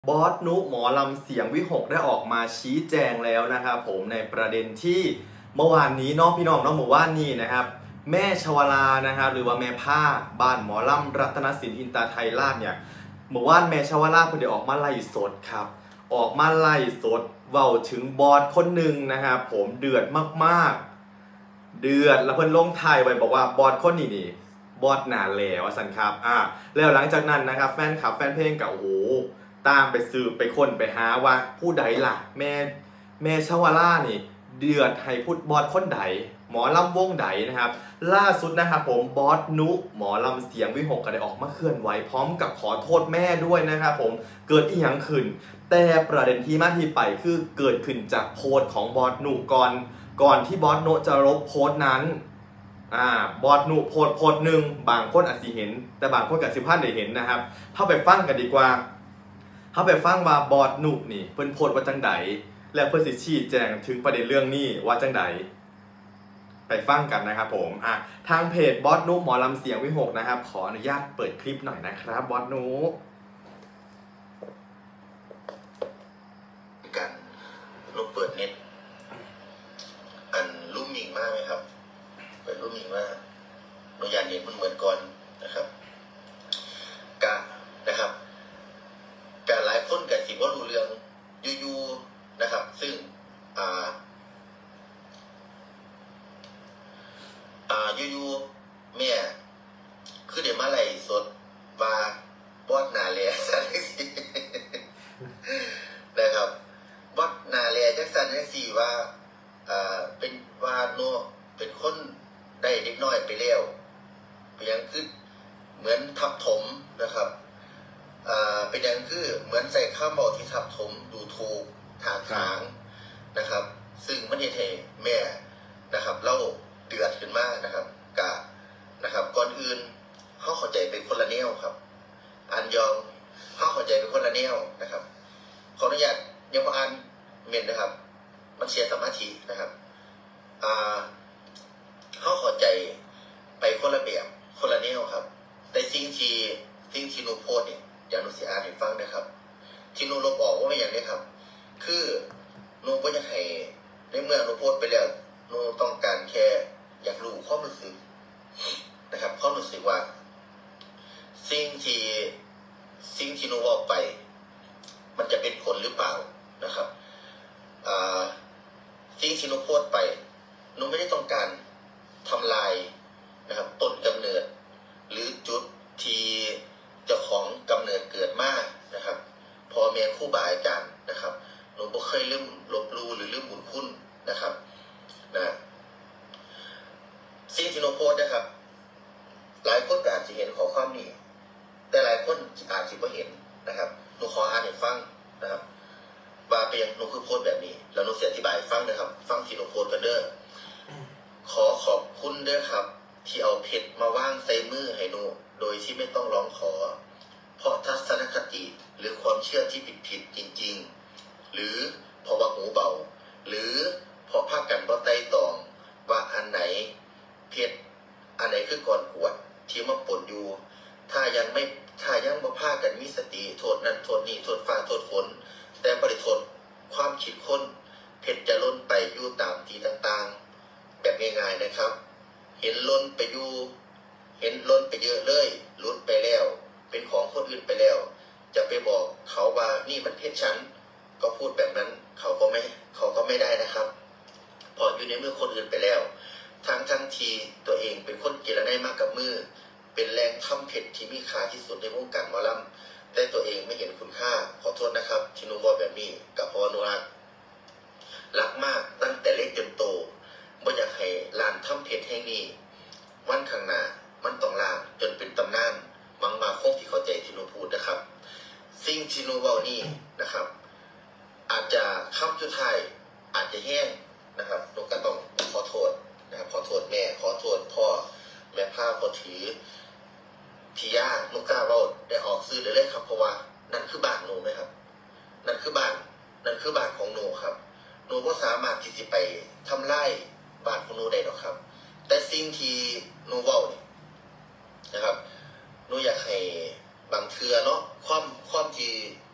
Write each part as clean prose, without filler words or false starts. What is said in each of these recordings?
บอสนุหมอลำเสียงวิหกได้ออกมาชี้แจงแล้วนะครับผมในประเด็นที่เมื่อวานนี้น้องพี่น้องน้องหมู่ว่านนี่นะครับแม่ชวลานะครับหรือว่าแม่ภาคบ้านหมอลำรัตนศิลป์อินตาไทยราชเนี่ยเมื่อวานแม่ชวลาเพิ่งได้ออกมาไล่สดครับออกมาไล่สดเว้าถึงบอสคนหนึ่งนะครับผมเดือดมากๆเดือดแล้วเพิ่นลงท้ายไว้บอกว่าบอสคนนี้นี่บอสหนาแหล่ว่าสันครับแล้วหลังจากนั้นนะครับแฟนคลับแฟนเพลงกับโอ้โหตามไปสืบไปค้นไปหาว่าผู้ใดล่ะแม่ชวล่านี่เดือดให้พูดบอสคนใดหมอลำวงใดนะครับล่าสุดนะครับผมบอสนุหมอลำเสียงวิหกก็ได้ออกมาเคลื่อนไหวพร้อมกับขอโทษแม่ด้วยนะครับผมเกิดอีหยังขึ้นแต่ประเด็นที่มาที่ไปคือเกิดขึ้นจากโพสต์ของบอสนุก่อนที่บอสนุจะลบโพสต์นั้นบอสนุโพสต์หนึ่งบางคนอาจจะเห็นแต่บางคนกับ10 ท่านได้เห็นนะครับเข้าไปฟังกันดีกว่าเขาไปฟังว่าบอสนุนี่เพิ่นโพสต์ว่าจังใดและเพิ่นสิชี้แจงถึงประเด็นเรื่องนี้ว่าจังใดไปฟังกันนะครับผมทางเพจบอสนุหมอลำเสียงวิหกนะครับขออนุญาตเปิดคลิปหน่อยนะครับบอสนุกันลูกเปิดเน็ตอันลุ่มหมิงมากไหมครับเปิดลุ่มหมิงมากโนยานเน็ตมันเหมือนก่อนนะครับนะครับการหลายคนกับสิว่ารู้เรื่องยูนะครับซึ่งยูแม่คือเดี๋ยวมาไล่สดว่าบอสนาเลียสันสินะครับบอสนาเลียจักสันสิว่าเป็นว่าโนเป็นคนได้เด็กน้อยไปแล้วเป็นยังคือเหมือนทับถมนะครับเป็นอย่างคือเหมือนใส่ข้าวบอกที่ทับถมดูถูกถากถางนะครับซึ่งมันเห็นแม่นะครับเล่าเดือดขึ้นมากนะครับนะครับก่อนอื่นเขาเข้าใจเป็นคนละแนวครับอันยองเขาเข้าใจเป็นคนละแนวนะครับขออนุญาตยังพออ่านเมนนะครับมันเสียสมาธินะครับเขาเข้าใจไปคนละแบบคนละแนวครับแต่สิ่งที่นูโพสเนี่ยอย่างนูเสียอ่านให้ฟังนะครับที่นูลบออกว่าไม่อย่างนี้ครับคือนูก็จะให้ในเมื่อนูโพสไปแล้วนูต้องการแค่อยากรู้ความรู้สึกนะครับความรู้สึกว่าสิ่งที่นูบอกไปมันจะเป็นผลหรือเปล่านะครับสิ่งที่นูโพสไปนูไม่ได้ต้องการทำลายนะครับต้นกำเนิดหรือจุดที่เจ้าของกำเนิดเกิดมานะครับพอแม่ครูบาอาจารย์นะครับหนูบ่เคยลืมลบลู่หรือลืมบุญคุณนะครับสิ่งที่หนูโพสนะครับหลายคนอาจจะเห็นข้อความนี้แต่หลายคนอาจจะไม่เห็นนะครับหนูขออ่านให้ฟังนะครับว่าเป็นหนูคือโพสแบบนี้แล้วหนูเสียอธิบายฟังนะครับฟังที่หนูโพสกันเด้อขอบคุณเด้อครับที่เอาเพชรมาว่างใส่มือให้หนูโดยที่ไม่ต้องร้องขอเพราะทัศนคติหรือความเชื่อที่ผิดจริงๆหรือเพราะว่าหูเบาหรือเพราะภาคกันบ่ไต่ตองว่าอันไหนเพชรอันไหนคือก่อนกวดที่มาปนอยู่ถ้ายังบ่พากันมีสติโทษนั้นโทษนี้โทษฟ้าโทษฝนแต่บ่ได้โทษความคิดคนเพชรจะล้นไปอยู่ตามที่ต่างๆแบบง่ายๆนะครับเห็นล้นไปเยอะเลยล้นไปแล้วเป็นของคนอื่นไปแล้วจะไปบอกเขาว่านี่มันเพชรฉันก็พูดแบบนั้นเขาก็ไม่ได้นะครับพออยู่ในมือคนอื่นไปแล้วทั้งทีตัวเองเป็นคนเจรไนมากกับมือเป็นแรงทำเพชรที่มีค่าที่สุดในวงการหมอลำแต่ตัวเองไม่เห็นคุณค่าขอโทษนะครับที่หนูบอกแบบนี้กับพอหนูรักมากตั้งแต่เล็กจนโตบ่อยากให้ลานทำเพชรแห่งนี้วันข้างหน้ามันต้องลามจนเป็นตำนานมังมาคงที่เข้าใจที่หนูพูดนะครับสิ่งที่หนูบอกนี่นะครับอาจจะคำสุดท้ายอาจจะแห้งนะครับหนูก็ต้องขอโทษนะครับขอโทษแม่ขอโทษพ่อแม่ผ้าพอถือที่ย่าหนูกล้าเราได้ออกซื้อเลยครับเพราะว่านั่นคือบ้านหนูไหมครับนั่นคือบ้านของหนูครับหนูก็สามารถที่จะไปทำลายบ้านของหนูได้หรอกครับแต่สิ่งที่หนูบอกนะครับหนูอยากให้บางเทื่อเนาะความที่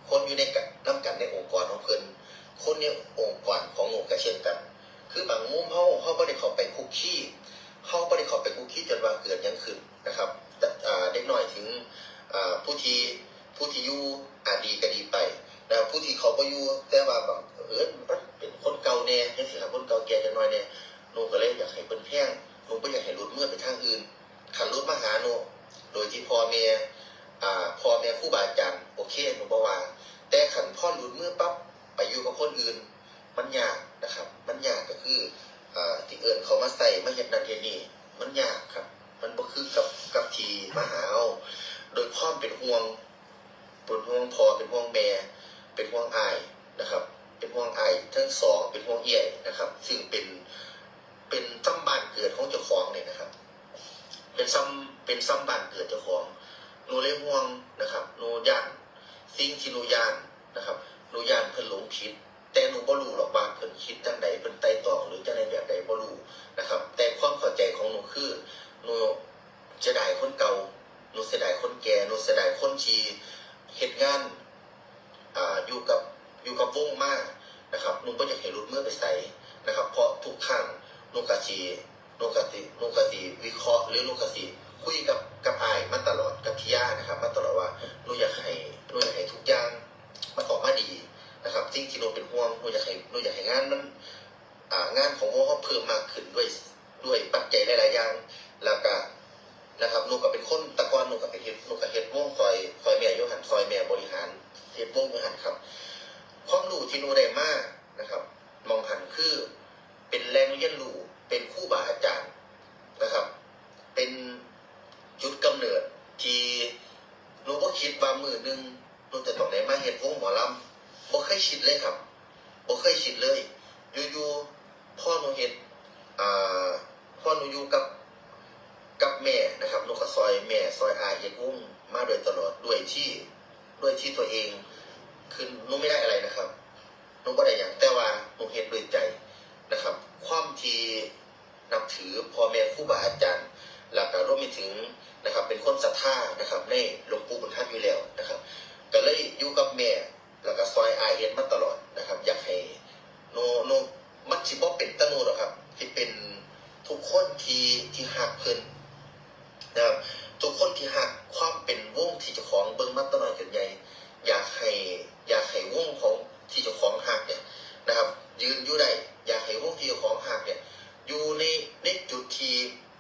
คนอยู่ในกันน้ำกันในองค์กรของเพิ่นคนในองค์กรของหนูก็เช่นกันคือบางมุมเขาไม่ได้เข้าไปคุกคีเขาไม่ได้เข้าไปคุกคีจนว่าเกิดยังขึ้นนะครับเด็กหน่อยถึงผู้ที่อยู่ดีก็ดีไปนะผู้ที่เขาก็อยู่แต่ว่าบางมันเป็นคนเก่าแน่ยังสิครับคนเก่าแก่จังหน่อยเนี่ยหนูก็เลยอยากให้เพิ่นแพงหนูไม่อยากให้หลุดเมื่อไปทางอื่นขันหลุดมาหาหนูโดยที่พ่อแม่ครูบาอาจารย์โอเคหนูบอกว่าแต่ขันพ่อหลุดเมื่อปั๊บไปอยู่กับคนอื่นมันยากนะครับมันยากก็คือที่เอิญเขามาใส่มาเห็นนั่นเห็นนี่มันยากครับมันบ่คือกับทีมาหาเอาโดยความเป็นห่วงพ่อเป็นห่วงแม่เป็นห่วงอายนะครับเป็นห่วงอายทั้งสองเป็นห่วงเอี่ยนะครับซึ่งเป็นซ้ำบ้านเกิดของเจ้าของเนี่ยนะครับเป็นซ้ำบ้านเกิดเจ้าของหนูเลยห่วงนะครับหนูย่านสิ่งที่หนูย่านนะครับหนูย่านเพิ่นหลงผิดแต่หนูบ่รู้หรอกว่าเพิ่นคิดจังใดเพิ่นไต่ตองหรือจังใดแบบใดบ่รู้นะครับแต่ความเข้าใจของหนูคือหนูเสียดายคนเก่าหนูเสียดายคนแก่หนูเสียดายคนที่เฮ็ดงานอยู่กับวงมากนะครับหนูบ่อยากให้หลุดมือไปใส่นะครับเพราะทุกครั้งหนูก็สิวิเคราะห์หรือหนูก็สิคุยกับอายมาตลอดกับพี่ย่านะครับมาตลอดว่าหนูอยากให้ทุกอย่างมันออกมาดีนะครับสิ่งที่หนูเป็นห่วงหนูอยากให้งานมันงานของวงเขาเพิ่มมากขึ้นด้วยปัจจัยหลายๆอย่างแล้วก็นะครับหนูก็เป็นคนตะกอนหนูก็เฮ็ดวงซอยแม่อยู่หันซอยแม่บริหารเฮ็ดวงอยู่หันครับความรู้ที่หนูได้มากนะครับมองหันคือเป็นแรงเรียนรู้เป็นครูบาอาจารย์นะครับเป็นจุดกำเนิดที่หนูก็คิดว่ามือนึงหนูจะต้องได้มาเฮ็ดวงหมอลำบ่เคยคิดเลยครับบ่เคยคิดเลยอยู่ๆพ่อหนูเฮ็ดพ่อหนูอยู่กับแม่นะครับหนูก็ซอยแม่ซอยอาเฮ็ดวงมาโดยตลอดด้วยที่ตัวเองคือหนูไม่ได้อะไรนะครับหนูบ่ได้หยังแต่ว่าหนูเฮ็ดด้วยใจนะครับความที่นับถือพ่อแม่ครูบาอาจารย์แล้วก็รวมไปถึงนะครับเป็นคนศรัทธานะครับในหลวงปู่บุญธรรมอยู่แล้วนะครับก็เลยอยู่กับแม่แล้วก็ซอยอาเฮ็ดมาตลอดนะครับอยากให้โนมันสิบ่เป็นตะโนหรอกครับที่เป็นทุกคนที่ฮักเพิ่นนะครับทุกคนที่ฮักความเป็นวงที่เจ้าของเบิ่งมาตลอดจนใหญ่อยากให้วงของที่เจ้าของฮักเนี่ยนะครับยืนอยู่ได้อยากให้วงที่เจ้าของฮักเนี่ยอยู่ในจุดที่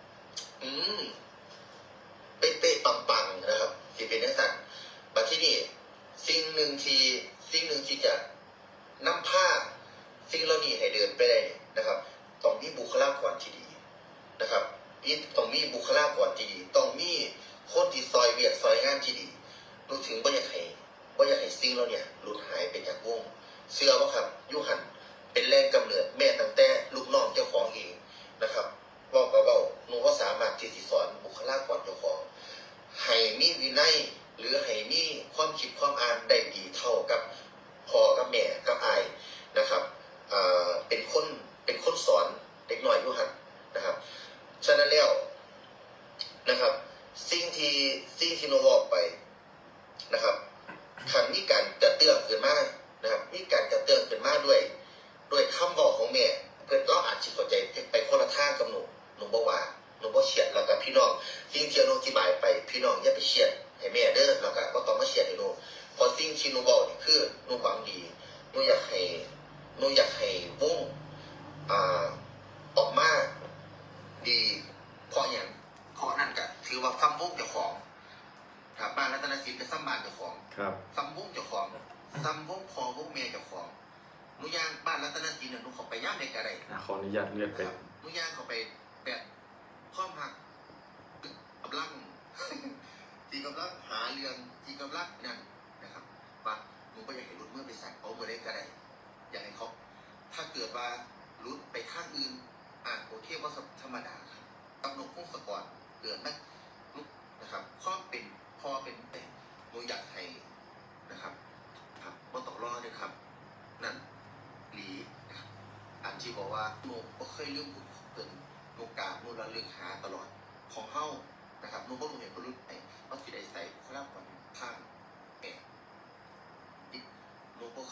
เป๊ะๆปังๆนะครับที่เป็นนักสัตว์มาที่นี่สิ่งหนึ่งที่จะนำพาสิ่งเหล่านี้ให้เดินไปได้นะครับต้องมีบุคลากรที่ดีนะครับต้องมีบุคลากรที่ดีต้องมีคนที่ซอยเวียกซอยงานที่ดีรู้ถึงบ่อยากให้สิ่งเหล่านี้หลุดหายไปจากวงเชื่อบ่ครับยุหันเป็นแรงกำเนิดแม่ตั้งแต่ลูกน้องเจ้าของเองนะครับเว้าหนูก็สามารถที่จะสอนบุคลากรเจ้าของให้มีวินัยหรือให้มีความคิดความอ่านได้ดีเท่ากับพ่อกับแม่กับอายนะครับเป็นคนสอนเด็กน้อยอยู่หันนะครับฉะนั้นแล้วนะครับสิ่งที่หนูบอกไปนะครับคันมีการกระเตื้องขึ้นมานะครับมีการกระเตื้องขึ้นมาด้วยคำบอกของแม่เพื่อนเราอาจจะเข้าใจไปคนละทางกับหนูบอกว่าหนูบ่เฉียดแล้วกับพี่น้องสิ่งที่หนูอธิบายไปพี่น้องอย่าไปเฉียดให้แม่เด้อแล้วก็บ่ต้องมาเฉียดให้หนูเพราะสิ่งที่หนูบอกนี่คือหนูหวังดีหนูอยากให้วงออกมาดีเพราะอย่างเพราะนั่นก็ถือว่าซ้ำวงเจ้าของครับบ้านรัตนศิลป์เป็นซ้ำบ้านเจ้าของครับซ้ำวงเจ้าของซ้ำวงพอวงเมียเจ้าของหนูย่างบ้านรัตนศิลป์เนี่ยหนูเข้าไปย่างในกระไรขออนุญาตเลือกไปหนูย่างเข้าไปแบบความหักกำลัง ที่กำลังหาเรื่องที่กำลังนั่นนะครับว่าหนูก็อยากให้หลุดเมื่อไปใส่เอาเมื่อได้กระไรอยากให้เขาถ้าเกิดว่าหลุดไปข้างอื่นโอเคว่าธรรมดาครับกับนกพงศกรเกิดไหมนะครับความเป็นพ่อเป็นแม่หนูอยากให้นะครับว่าต้องรอด้วยครับนั่นหลีนะครับอันที่บอกว่าหนูก็เคยลืมบุญเกินหนูกราบหนูระลึกหาตลอดของเฮ้านะครับหนูก็รู้เห็นบรรลุไอ้ว่าที่ใดใส่ข้าวก่อนข้างแม่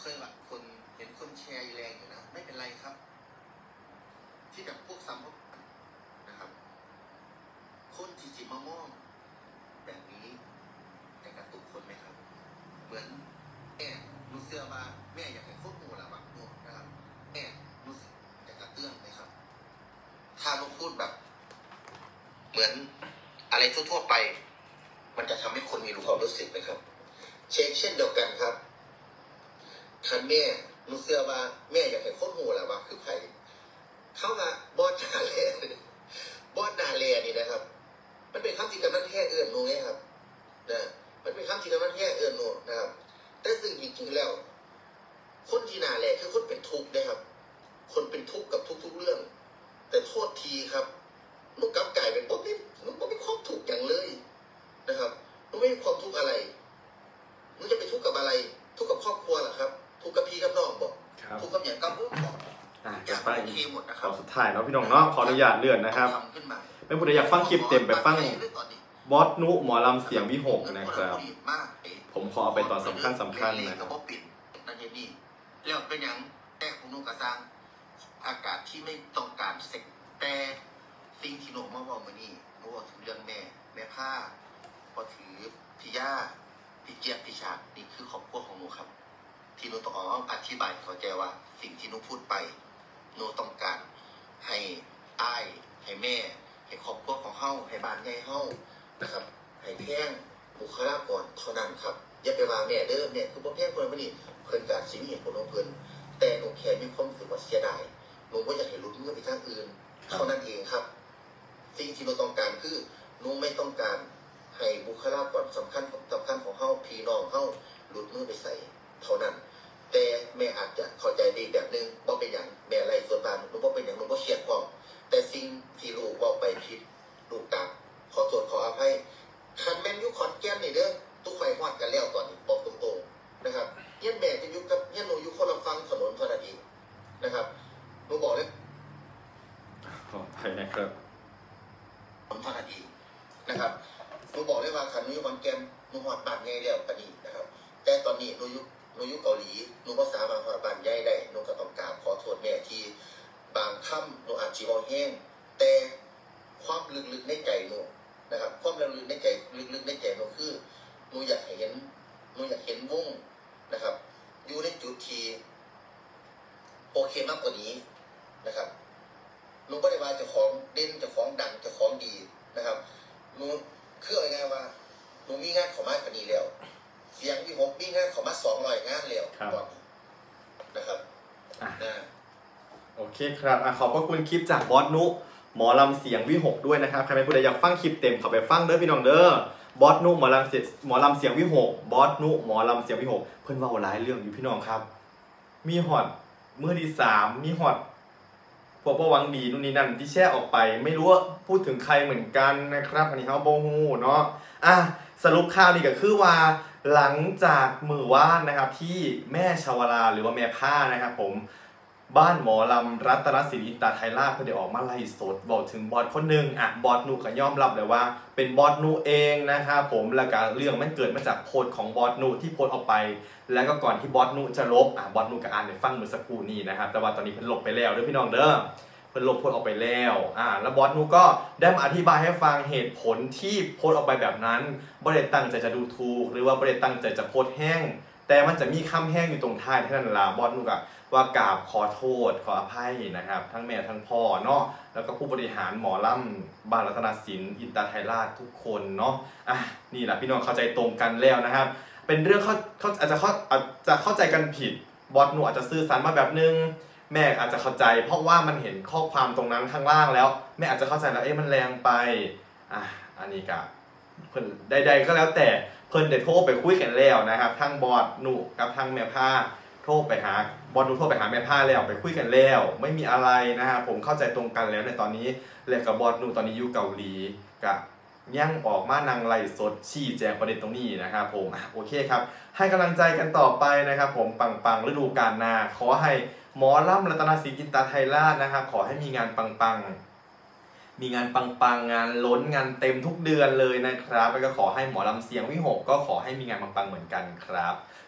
เคยแบบคนเห็นคนแชร์แรงอยู่นะไม่เป็นไรครับที่แบบพวกซ้ำพวกนะครับคนที่จิมามองแบบนี้แต่กระตุกคนไหมครับเหมือนแม่รู้เสื้อว่าแม่อยากให้ควบคุมระวังตัวนะครับแม่รู้สึกอยากกระเตื้องไหมครับถ้าเราพูดแบบเหมือนอะไรทั่วๆไปมันจะทำให้คนมีความรู้สึกไหมครับเช่นเดียวกันครับคันแม่รู้เสื้อว่าแม่อยากให้ควบคุมระวังคือใครเข้ามาบอสนาเลบอสนาเลนี่นะครับมันเป็นคำที่กำนันแค่เอื้อนนูไงครับนะมันเป็นคำที่กำนันแค่เอื้อนนูนะครับแต่ซึ่งจริงๆแล้วคนที่นาเลคือคนเป็นทุกข์นะครับคนเป็นทุกข์กับทุกๆเรื่องแต่โทษทีครับลูกกับไก่เป็นป๊อปปี้ลูกป๊อปปี้ความทุกข์อย่างเลยนะครับลูกไม่มีความทุกข์อะไรลูกจะไปทุกข์กับอะไรทุกข์กับครอบครัวเหรอครับทุกข์กับพี่กับน้องบอกทุกข์กับอย่างกับลูกบอกอยากโอเคหมดนะครับสุดท้ายเนาะพี่น้องเนาะขออนุญาตเลื่อนนะครับเป็นผู้ใดอยากฟังคลิปเต็มไปฟังบอสนุหมอลำเสียงวิหกนะครับผมขอเอาไปตอนสำคัญนะครับแล้วเป็นอย่างแต่ของนุกระซังอากาศที่ไม่ต้องการเสกแต่สิ่งที่โนมาบอกมานี่โนบอกถึงเรื่องแม่ผ้าพอถือพี่ย่าพี่เจี๊ยบพี่ชานี่คือครอบครัวของโนครับที่โนต้องอธิบายเข้าใจว่าสิ่งที่โนพูดไปโนต้องการให้อ้ายให้แม่ให้ครอบครัวของเฮาให้บ้านใหญ่เฮานะครับให้แพงบุคลากรเท่านั้นครับอย่าไปว่าแม่เด้อแม่คือบ่แพงคนบ่นี่เพิ่นการสิมีเหตุผลของเพิ่นแต่หนูแค่มีความรู้สึกว่าเสียดายหนูบ่อยากให้หลุดมือไปทางอื่นเท่านั้นเองครับสิ่งที่เราต้องการคือหนูไม่ต้องการให้บุคลากรสำคัญของเฮาพี่น้องเฮาหลุดมือไปใส่เท่านั้นแต่แม่อาจจะเข้าใจดีแบบนึงบ่เป็นหยังแม่ไล่ส่วนบางหนูบ่เป็นหยังหนูบ่เครียดพอแต่สิ่งที่ลูกเว้าไปผิดลูกกราบขอโทษขออภัยคันแม่นอยู่ขอนแก่นนี่เด้อทุกไฟฮอดกันแล้วตอนนี้บอกตรงๆนะครับเฮียนแม่จะอยู่กับเฮียนหนูอยู่คนละฝั่งถนนเท่านั้นเองนะครับหนูบอกเลยขออภัยนะครับผมเท่านั้นเองนะครับหนูบอกเลยว่าคันหนูอยู่ขอนแก่นหนูฮอดบ้านใหญ่แล้วปานนี้นะครับแต่ตอนนี้หนูอยู่เกาหลีหนูบ่สามารถฮอดบ้านใหญ่ได้หนูก็ต้องกราบขอโทษแม่ที่บางคำหนูอาจสิบ่แห้งแต่ความลึกๆในใจหนูนะครับความลึกๆในใจลึกๆในใจหนูคือหนูอยากเห็นวงนะครับอยู่ในจุดที่โอเคมากกว่านี้นะครับหนูไม่ได้ว่าเจ้าของเด่นเจ้าของดังเจ้าของดีนะครับหนูคืออะไรไงว่าหนูมีงานเข้ามากกว่านี้แล้วเสียงที่ผมมีงานเข้ามา200 งานแล้วก่อนนะครับโอเคครับขอบพระคุณคลิปจากบอสนุหมอลำเสียงวิหกด้วยนะครับใครเป็นผู้ใดอยากฟังคลิปเต็มเข้าไปฟังเด้อพี่น้องเด้อบอสนุหมอลำเสียงวิหกบอสนุหมอลำเสียงวิหกเพิ่นเว้าหลายเรื่องอยู่พี่น้องครับมีฮอดมื้อที่3มีฮอดพวกบ่หวังดีนู่นนี่นั่นที่แชร์ออกไปไม่รู้ว่าพูดถึงใครเหมือนกันนะครับอันนี้เฮาบ่ฮู้เนาะสรุปข่าวนี้ก็คือว่าหลังจากมื้อวานนะครับที่แม่ชวราหรือว่าแม่ผ้านะครับผมบ้านหมอลำรัตนศิลป์อินตาไทยราชเพิ่นได้ออกมาไล่สดบอกถึงบอสคนหนึ่งบอสนุก็ยอมรับเลยว่าเป็นบอสนุเองนะครับผมแล้วก็เรื่องมันเกิดมาจากโพสต์ของบอสนุที่โพสต์ออกไปแล้วก็ก่อนที่บอสนุจะลบบอสนุก็อ่านได้ฟังเมื่อสักครู่นี้นะครับแต่ว่าตอนนี้เพิ่นลบไปแล้วเด้อพี่น้องเด้อเพิ่นลบโพสต์ออกไปแล้วแล้วบอสนุก็ได้มาอธิบายให้ฟังเหตุผลที่โพสต์ออกไปแบบนั้นบ่ได้ตั้งใจจะดูถูกหรือว่าบ่ได้ตั้งใจจะโพสต์แห้งแต่มันจะมีคำแห้งอยู่ตรงท้ายเท่านั้นล่ะบอสนุก็ว่ากราบขอโทษขออภัยนะครับทั้งแม่ทั้งพ่อเนาะแล้วก็ผู้บริหารหมอลำบ้านรัตนศิลป์อินตาไทยราชทุกคนเนาะนี่แหละพี่น้องเข้าใจตรงกันแล้วนะครับเป็นเรื่องเขาอาจจะเข้าใจกันผิดบอสหนูอาจจะสื่อสารมาแบบนึงแม่อาจจะเข้าใจเพราะว่ามันเห็นข้อความตรงนั้นข้างล่างแล้วแม่อาจจะเข้าใจแล้วมันแรงไปอันนี้ก็เพิ่นใดๆก็แล้วแต่เพิ่นได้โทรไปคุยกันแล้วนะครับทั้งบอสหนูกับทั้งแม่ผ้าโทรไปหาบอลดูโทรไปหาแม่ผ้าแล้วไปคุยกันแล้วไม่มีอะไรนะฮะผมเข้าใจตรงกันแล้วในตอนนี้แล้วกับบอลดูตอนนี้อยู่เกาหลีกับยังออกมานางไล่สดชี้แจงประเด็นตรงนี้นะครับผมโอเคครับให้กำลังใจกันต่อไปนะครับผมปังฤดูกาลหน้าขอให้หมอลำรัตนศิลป์อินตาไทยราชนะครับขอให้มีงานปังมีงานปังงานล้นงานเต็มทุกเดือนเลยนะครับแล้วก็ขอให้หมอลำเสียงวิหกก็ขอให้มีงานปังเหมือนกันครับ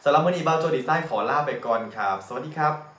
สำหรับมื้อนี้บ่าวโจดีไซน์ขอลาไปก่อนครับสวัสดีครับ